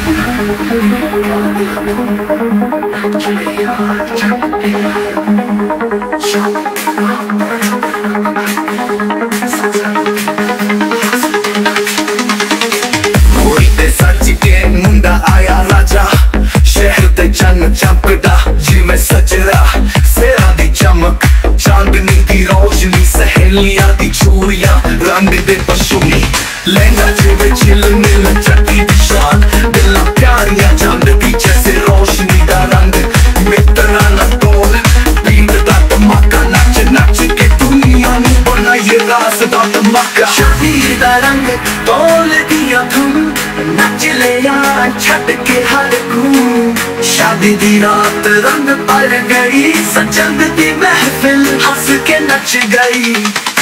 चमकदा जिवें सजरा सेरा दी चमक चांदनी दी रोशनी सहेलियां दी चूड़ियां रंग दे पशुनी लहंगा जिवें झिलमिल चटी दी शान दिलां प्यारियां चांदनी जैसे रोशनी दा रंग मित्तरां दा तोल पीड़ दा धमाका नच नच के दुनिया नूं बनाइए रास दा धमाका शादी दा रंग तोल दिया धुम नच लिया छट के हर घूम शादी दी रात रंग भर गई सजन दी महफिल हंस के नच गई।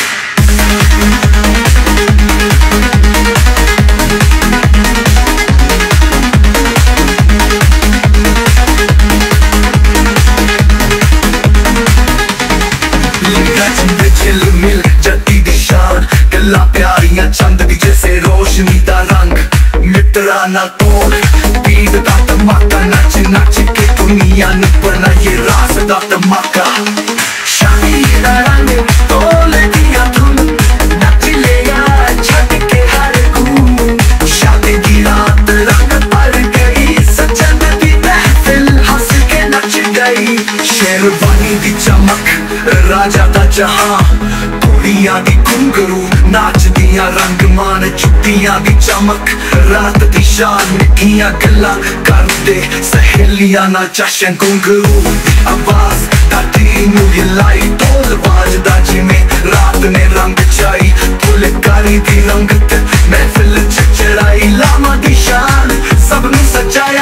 झिलमिल जती दी शान गल्लां प्यारियां चंद दी जैसे रोशनी दा रंग मित्तरां नाल तोल पीड़ दा धमाका नच नच के दुनिया नूं बनाइए रास दा धमाका शादी दा रंग तोल दिया धुन नच लिया छट के हर घूम शादी दी रात रंग भर गई सजन दी महफिल हंस के नच गई। शेरवानी दी चमक राजा दा जहां कुड़ियां दी घुंघरू नाचदियां रंग मान जुत्तियां दी चमक रात दी शान मिठियां गल्लां करदे सहेलियां नाल जशन घुंघरू आवाज ताड़ी नूं हिलाई ढोल बाजदा जिवें रात ने रंग छाई फुलकारी दी रंगत महफिल च चढ़ाई लामा दी शान सब नूं सजाया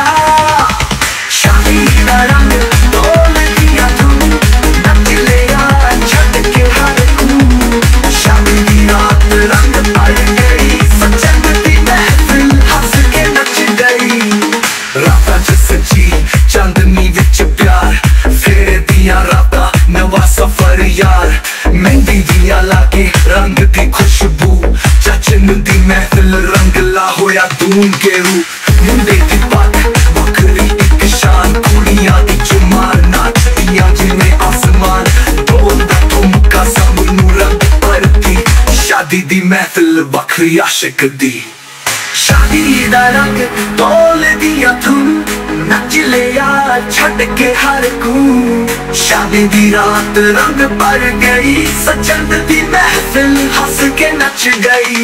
शादी दा रंग ढोल दिया धुन नच लिया छट के हर घूम शादी दी रात रंग भर गई सजन दी महफिल हंस के नच गई। रातां च सजी चांदनी विच प्यार फेरे दियां रातां नवा सफर यार मेहंदी दियां लागे रंग दी खुशबू जचन दी महफिल रंगला होया धूम गेरू मुंडे दी पग बकरी इक शान कुड़ियां दी जुमार नाचदियां जिवें आसमान ढोल दा ठुमका सब नूं रंग भरदी शादी दी महफिल बखरी आशिक दी शादी दा रंग तोल दिया धुन नच लिया छट के हर घूम शादी दी रात रंग भर गई सजन दी महफिल हंस के नच गई।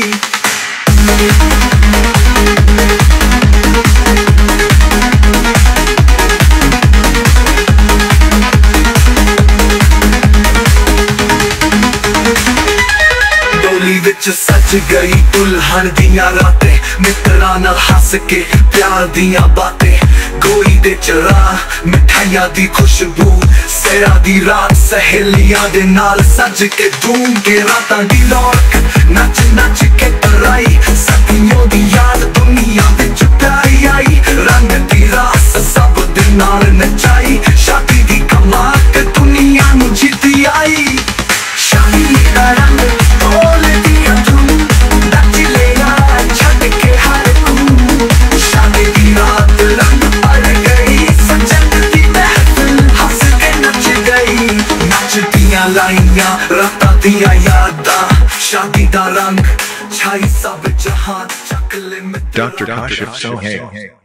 विच सज गई दुल्हन दियां रातें मित्तरां नाल हंस के प्यार दियां बातें गोई दे चराह मिठाइयां दी खुशबू सेरा दी रात सहेलियां दे नाल सज के धूम के रातां दी रौनक नच नच के तराई सदियों दी याद दुनिया विच प्यारी आई रंग दी रास सब दे नाल नचाई शादी दी कमाल दुनिया नूं जीती आई शादी दा रंग तोल दिया धुन नच लिया छट के हर घूम शादी दी रात रंग भर गई सजन दी महफिल हंस के नच गई। नचदियां लाइयां रातां दियां यादां शादी दा रंग छाई सब जहां चक ले Dr. Kashif Sohail